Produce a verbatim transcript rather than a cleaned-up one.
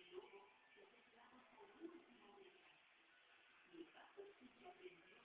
y luego se hace claro hasta la última letra. Y el pato sí que aprendió